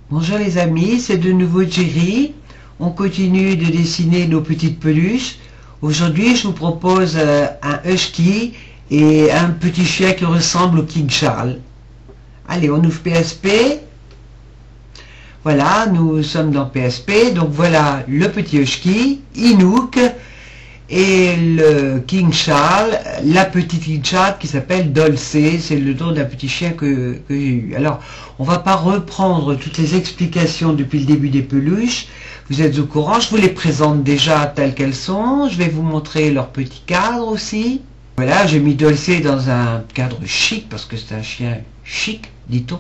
Bonjour les amis, c'est de nouveau Jerry. On continue de dessiner nos petites peluches. Aujourd'hui, je vous propose un husky et un petit chien qui ressemble au King Charles. Allez, on ouvre PSP. Voilà, nous sommes dans PSP. Donc voilà le petit husky, Inouk, et le King Charles, la petite King Charles qui s'appelle Dolce. C'est le nom d'un petit chien que j'ai eu. Alors, on va pas reprendre toutes les explications depuis le début des peluches. Vous êtes au courant, je vous les présente déjà telles qu'elles sont. Je vais vous montrer leur petit cadre aussi. Voilà, j'ai mis Dolce dans un cadre chic parce que c'est un chien chic, dit-on.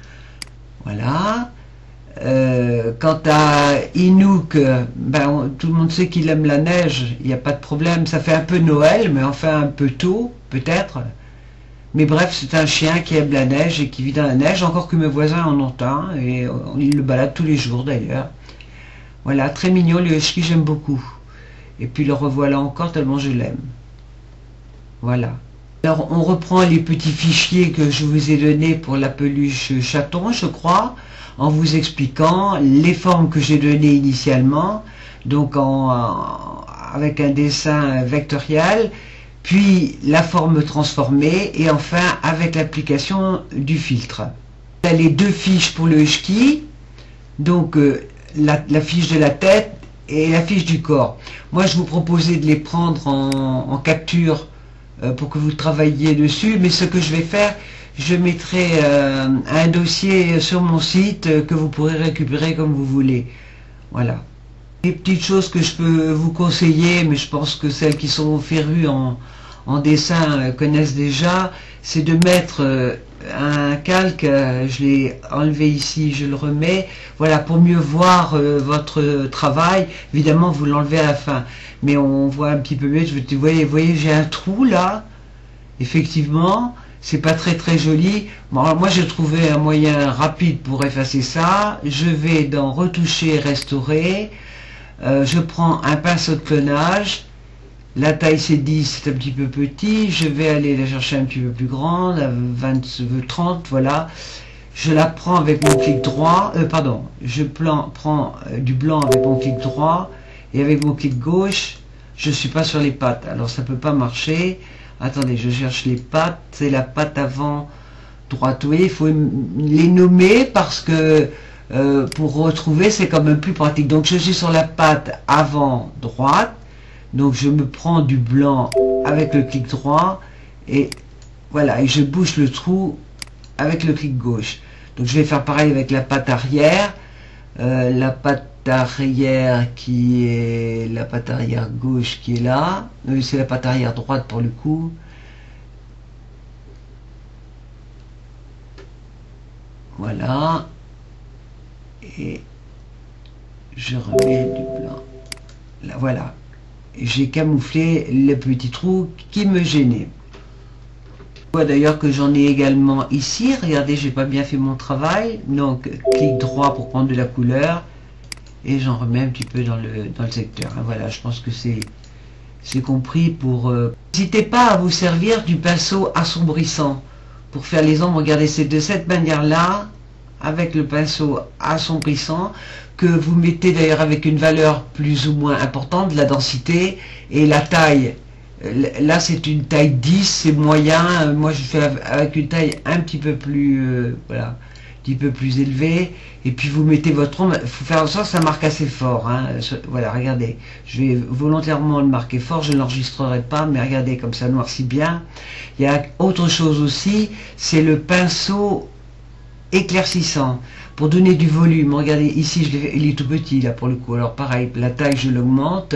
Voilà. Quant à Inouk, tout le monde sait qu'il aime la neige, il n'y a pas de problème, ça fait un peu Noël, mais enfin un peu tôt, peut-être. Mais bref, c'est un chien qui aime la neige et qui vit dans la neige, encore que mes voisins en ont un, et ils le baladent tous les jours d'ailleurs. Voilà, très mignon, le husky, j'aime beaucoup. Et puis le revoilà encore tellement je l'aime. Voilà. Alors, on reprend les petits fichiers que je vous ai donnés pour la peluche chaton, je crois, en vous expliquant les formes que j'ai données initialement, donc avec un dessin vectoriel, puis la forme transformée, et enfin avec l'application du filtre. Il y a les deux fiches pour le husky, donc la fiche de la tête et la fiche du corps. Moi, je vous proposais de les prendre en capture pour que vous travailliez dessus, mais ce que je vais faire, je mettrai un dossier sur mon site que vous pourrez récupérer comme vous voulez. Voilà. Les petites choses que je peux vous conseiller, mais je pense que celles qui sont férues en dessin connaissent déjà, c'est de mettre un calque, je l'ai enlevé ici, je le remets, voilà, pour mieux voir votre travail. Évidemment, vous l'enlevez à la fin, mais on voit un petit peu mieux. Vous voyez, j'ai un trou là, effectivement, c'est pas très joli. Bon, alors moi, j'ai trouvé un moyen rapide pour effacer ça. Je vais dans retoucher, restaurer, je prends un pinceau de clonage. La taille c'est 10, c'est un petit peu petit, je vais aller la chercher un petit peu plus grande, à 20, 30, voilà. Je la prends avec mon clic droit, je prends du blanc avec mon clic droit, et avec mon clic gauche, je suis pas sur les pattes, alors ça peut pas marcher. Attendez, je cherche les pattes, c'est la patte avant droite, oui, il faut les nommer parce que pour retrouver c'est quand même plus pratique. Donc je suis sur la patte avant droite. Donc je me prends du blanc avec le clic droit et voilà, et je bouche le trou avec le clic gauche. Donc je vais faire pareil avec la patte arrière, qui est la patte arrière gauche qui est là, c'est la patte arrière droite pour le coup. Voilà, et je remets du blanc. Là, voilà. J'ai camouflé le petit trou qui me gênait. Je vois d'ailleurs que j'en ai également ici. Regardez, j'ai pas bien fait mon travail. Donc, clic droit pour prendre de la couleur. Et j'en remets un petit peu dans le secteur. Voilà, je pense que c'est compris pour... N'hésitez pas à vous servir du pinceau assombrissant pour faire les ombres. Regardez, c'est de cette manière-là, avec le pinceau assombrissant, que vous mettez d'ailleurs avec une valeur plus ou moins importante de la densité et la taille. Là c'est une taille 10, c'est moyen. Moi je fais avec une taille un petit peu plus voilà, un petit peu plus élevée, et puis vous mettez votre ombre. Il faut faire en sorte que ça marque assez fort, hein. Voilà, regardez, je vais volontairement le marquer fort, je ne l'enregistrerai pas, mais regardez comme ça noircit bien. Il y a autre chose aussi, c'est le pinceau éclaircissant pour donner du volume. Regardez ici, il est tout petit là pour le coup, alors pareil, la taille je l'augmente,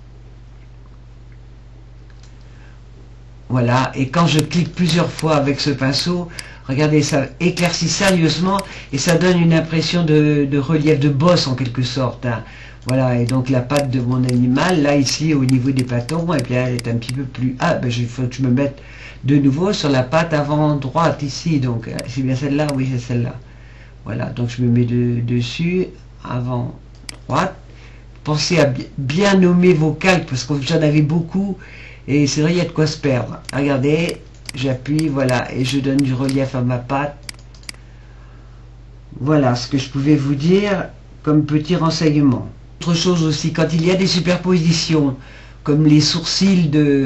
voilà, et quand je clique plusieurs fois avec ce pinceau, regardez, ça éclaircit sérieusement et ça donne une impression de relief, de bosse en quelque sorte, hein. Voilà, et donc la patte de mon animal là ici au niveau des patons, et bien elle est un petit peu plus... il faut que je me mette de nouveau sur la patte avant droite ici, donc c'est bien celle-là, oui c'est celle-là. Voilà, donc je me mets dessus, avant droite. Pensez à bien nommer vos calques parce que j'en avais beaucoup et c'est vrai, il y a de quoi se perdre. Regardez, j'appuie, voilà, et je donne du relief à ma patte. Voilà ce que je pouvais vous dire comme petit renseignement. Autre chose aussi, quand il y a des superpositions, comme les sourcils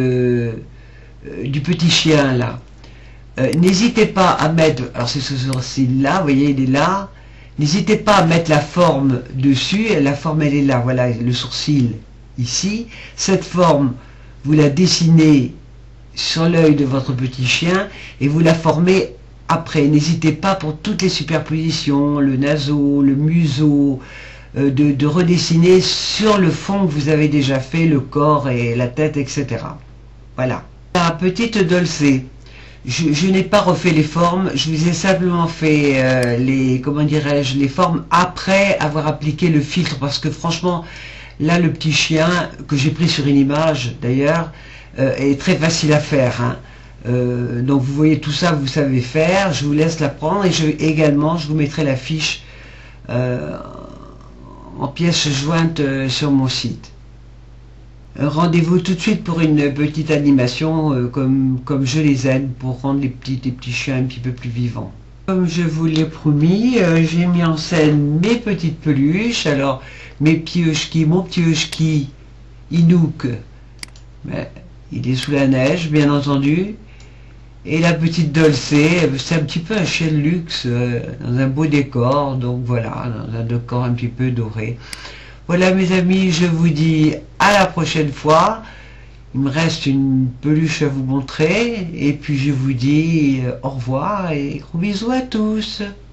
du petit chien là, n'hésitez pas à mettre, alors c'est ce sourcil là, vous voyez il est là, n'hésitez pas à mettre la forme dessus, la forme elle est là, voilà le sourcil ici, cette forme vous la dessinez sur l'œil de votre petit chien et vous la formez après. N'hésitez pas pour toutes les superpositions, le naseau, le museau, de redessiner sur le fond que vous avez déjà fait, le corps et la tête, etc. Voilà. La petite Dolcé, je n'ai pas refait les formes, je vous ai simplement fait les, comment dirais-je, les formes après avoir appliqué le filtre, parce que franchement, là le petit chien, que j'ai pris sur une image d'ailleurs, est très facile à faire, hein. Donc vous voyez tout ça, vous savez faire, je vous laisse la prendre et également je vous mettrai la fiche en pièces jointes sur mon site. Rendez-vous tout de suite pour une petite animation comme je les aime, pour rendre les petits chiens un petit peu plus vivants. Comme je vous l'ai promis, j'ai mis en scène mes petites peluches. Alors mes petits Husky, mon petit Husky Inouk, ben, il est sous la neige bien entendu. Et la petite Dolcé, c'est un petit peu un chien de luxe dans un beau décor, donc voilà, dans un décor un petit peu doré. Voilà mes amis, je vous dis à la prochaine fois. Il me reste une peluche à vous montrer, et puis je vous dis au revoir et gros bisous à tous.